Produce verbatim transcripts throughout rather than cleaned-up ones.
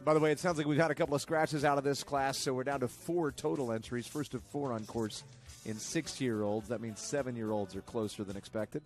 By the way, it sounds like we've had a couple of scratches out of this class, so we're down to four total entries. First of four on course in six-year-olds. That means seven-year-olds are closer than expected.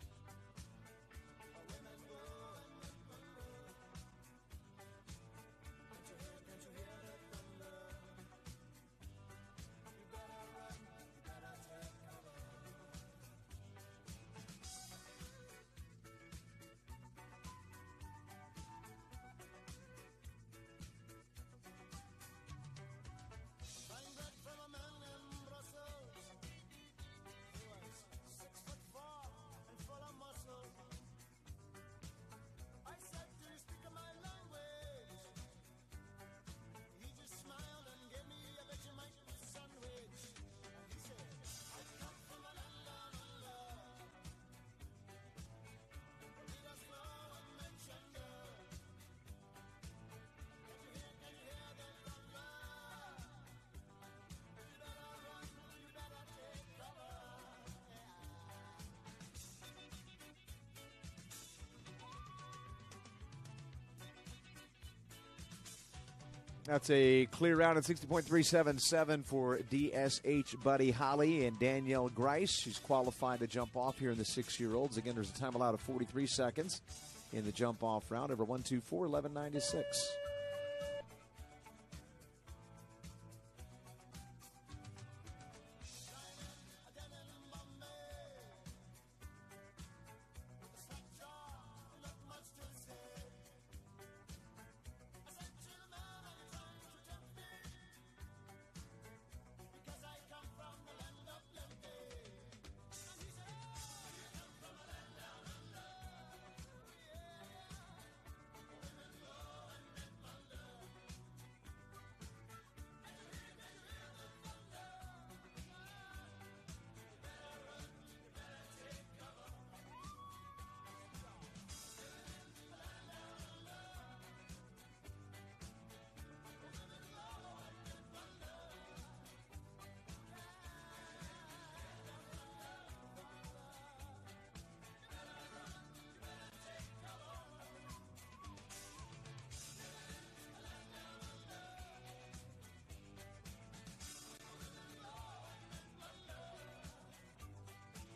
That's a clear round at sixty point three seven seven for D S H Buddy Holly and Danielle Grice. She's qualified to jump off here in the six-year-olds. Again, there's a time allowed of forty-three seconds in the jump-off round. Over one two four, eleven ninety-six.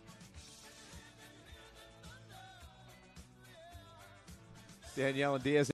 Danielle and Diaz